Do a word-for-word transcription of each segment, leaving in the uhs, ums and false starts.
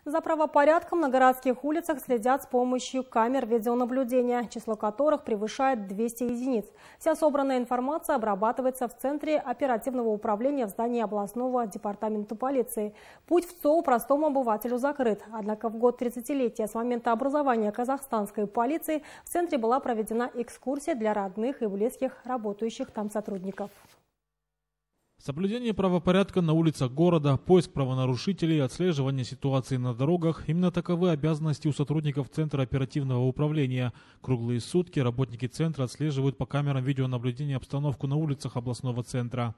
За правопорядком на городских улицах следят с помощью камер видеонаблюдения, число которых превышает двести единиц. Вся собранная информация обрабатывается в Центре оперативного управления в здании областного департамента полиции. Путь в ЦОУ простому обывателю закрыт. Однако в год тридцатилетия с момента образования казахстанской полиции в Центре была проведена экскурсия для родных и близких работающих там сотрудников. Соблюдение правопорядка на улицах города, поиск правонарушителей, отслеживание ситуации на дорогах – именно таковы обязанности у сотрудников Центра оперативного управления. Круглые сутки работники Центра отслеживают по камерам видеонаблюдения обстановку на улицах областного центра.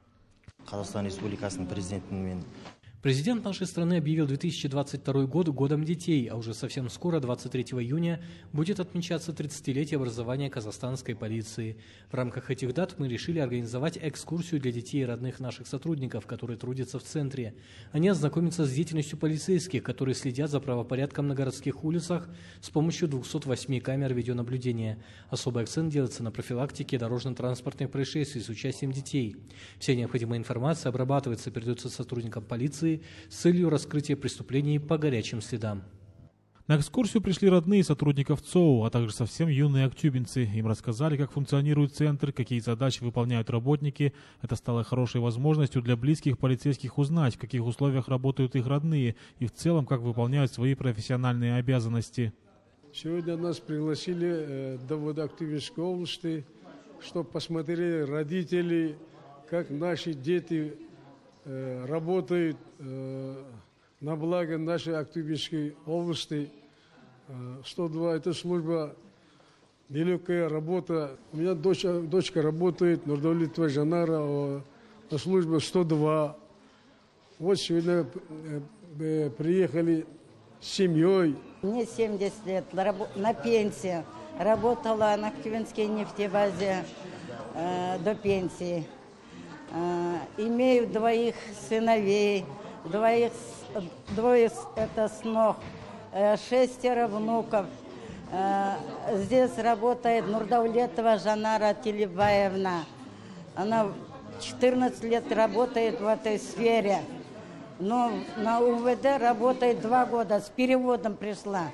Президент нашей страны объявил две тысячи двадцать второй год годом детей, а уже совсем скоро, двадцать третьего июня, будет отмечаться тридцатилетие образования казахстанской полиции. В рамках этих дат мы решили организовать экскурсию для детей и родных наших сотрудников, которые трудятся в центре. Они ознакомятся с деятельностью полицейских, которые следят за правопорядком на городских улицах с помощью двухсот восьми камер видеонаблюдения. Особый акцент делается на профилактике дорожно-транспортных происшествий с участием детей. Вся необходимая информация обрабатывается и передается сотрудникам полиции с целью раскрытия преступлений по горячим следам. На экскурсию пришли родные сотрудников ЦОУ, а также совсем юные актюбинцы. Им рассказали, как функционирует центр, какие задачи выполняют работники. Это стало хорошей возможностью для близких полицейских узнать, в каких условиях работают их родные и в целом, как выполняют свои профессиональные обязанности. Сегодня нас пригласили до Актюбинской области, чтобы посмотрели родители, как наши дети работают на благо нашей Актюбинской области. сто два – это служба, нелегкая работа. У меня дочь, дочка работает, Нурдаулетова Жанара, на службе сто два. Вот сегодня приехали с семьей. Мне семьдесят лет, на пенсии. Работала на Актюбинской нефтебазе э, до пенсии. Имею двоих сыновей, двоих, двое это снов, шестеро внуков. Здесь работает Нурдаулетова Жанара Телебаевна. Она четырнадцать лет работает в этой сфере, но на УВД работает два года, с переводом пришла.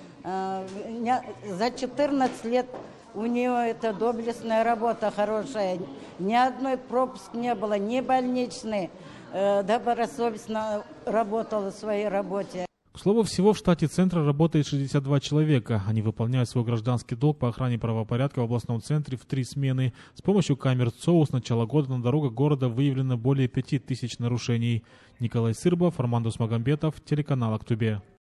За четырнадцать лет у нее это доблестная работа хорошая. Ни одной пропуск не было, ни больничный. Добросовестно работала в своей работе. К слову, всего в штате центра работает шестьдесят два человека. Они выполняют свой гражданский долг по охране правопорядка в областном центре в три смены. С помощью камер ЦОУ с начала года на дорогах города выявлено более пяти тысяч нарушений. Николай Сырбов, Армандус Магомбетов, телеканал Актубе.